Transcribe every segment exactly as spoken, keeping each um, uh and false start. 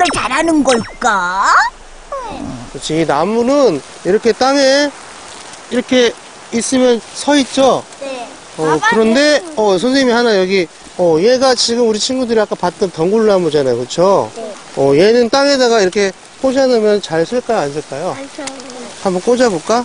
정말 잘하는 걸까? 그렇지. 나무는 이렇게 땅에 이렇게 있으면 서 있죠? 네. 어, 그런데, 어, 선생님이 하나 여기, 어, 얘가 지금 우리 친구들이 아까 봤던 덩굴나무잖아요. 그쵸? 네. 어, 얘는 땅에다가 이렇게 꽂아놓으면 잘 쓸까요? 안 쓸까요? 안 써요. 한번 꽂아볼까?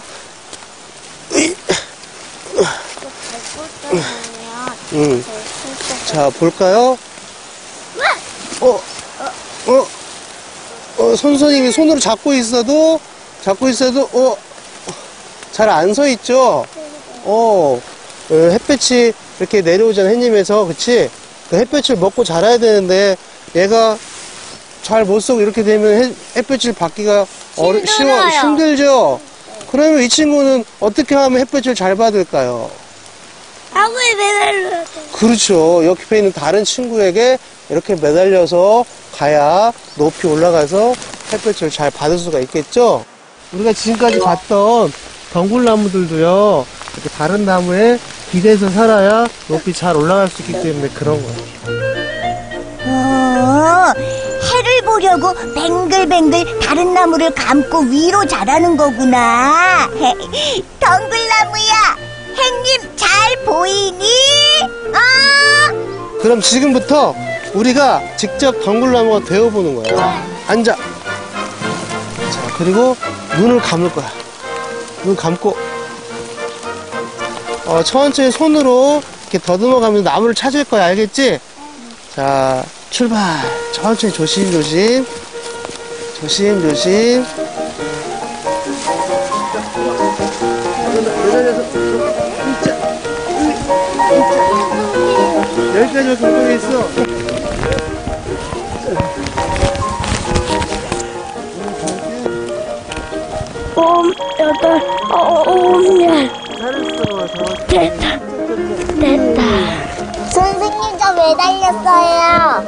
음. 자, 볼까요? 어, 어, 어, 선생님이 손으로 잡고 있어도, 잡고 있어도, 어, 잘 안 서 있죠? 어, 어, 햇볕이 이렇게 내려오잖아, 햇님에서. 그치? 그 햇볕을 먹고 자라야 되는데, 얘가 잘 못 쏘고 이렇게 되면 햇, 햇볕을 받기가 어려, 쉬워, 힘들죠? 그러면 이 친구는 어떻게 하면 햇볕을 잘 받을까요? 나무에 매달려야 돼. 그렇죠. 옆에 있는 다른 친구에게 이렇게 매달려서 가야 높이 올라가서 햇볕을 잘 받을 수가 있겠죠? 우리가 지금까지 봤던 덩굴나무들도요, 이렇게 다른 나무에 기대서 살아야 높이 잘 올라갈 수 있기 때문에 그런 거예요. 어, 해를 보려고 뱅글뱅글 다른 나무를 감고 위로 자라는 거구나. 덩굴나무야, 햇님 잘 보이니? 어? 그럼 지금부터 우리가 직접 덩굴나무가 되어보는 거야. 앉아. 자, 그리고 눈을 감을 거야. 눈 감고, 어, 천천히 손으로 이렇게 더듬어 가면서 나무를 찾을 거야. 알겠지? 자, 출발. 천천히 조심조심. 조심조심. 여기까지 가까이 있어. 옴, 여덟, 어, 옴, 잘했어. 됐다. 됐다. 선생님, 저 매달렸어요.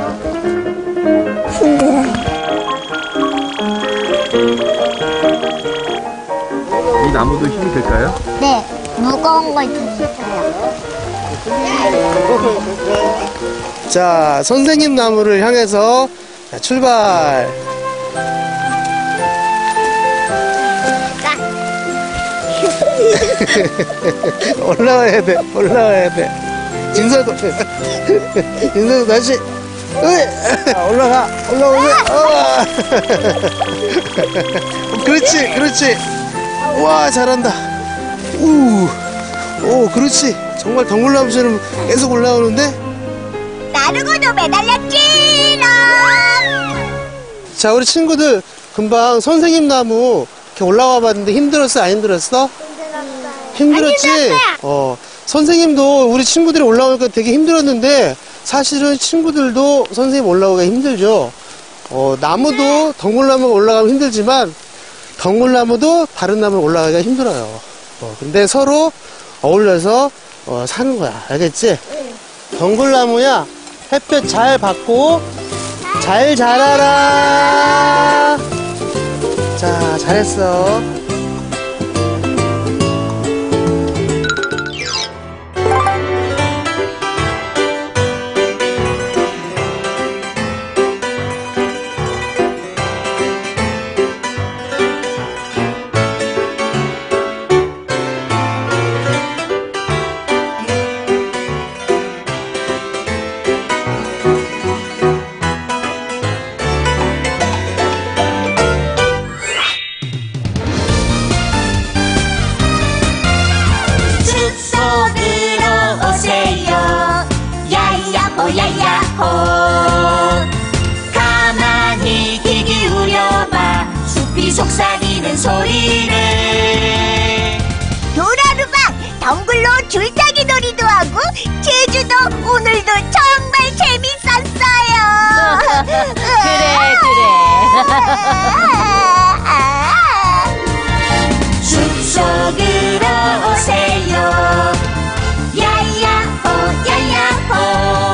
이 나무도 힘이 될까요? 네, 무거운 걸 드셨어요. 자, 선생님 나무를 향해서 자, 출발. 올라와야 돼, 올라와야 돼. 진서도, 진서도 다시. 으이! 올라가, 올라오세요. 어. 그렇지, 그렇지. 와, 잘한다. 우, 오, 그렇지. 정말 덩굴나무처럼 계속 올라오는데? 나르고도 매달렸지, 자, 우리 친구들, 금방 선생님 나무 이렇게 올라와 봤는데 힘들었어? 안 힘들었어? 힘들었지? 어, 선생님도 우리 친구들이 올라오니까 되게 힘들었는데, 사실은 친구들도 선생님 올라오기가 힘들죠. 어, 나무도 덩굴나무가 올라가면 힘들지만, 덩굴나무도 다른 나무를 올라가기가 힘들어요. 어, 근데 서로 어울려서 어, 사는 거야. 알겠지? 덩굴나무야, 햇볕 잘 받고 잘 자라라. 자, 잘했어. 속삭이는 소리를 도라루방 덩굴로 줄타기 놀이도 하고 제주도 오늘도 정말 재밌었어요. 그래 그래 숲속으로 오세요. 야야호 야야호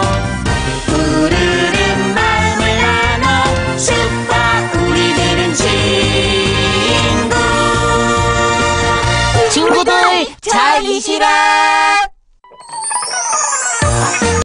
푸르른 마음을 나눠 숲과 우리들은 친구. 친구들 잘 계시라.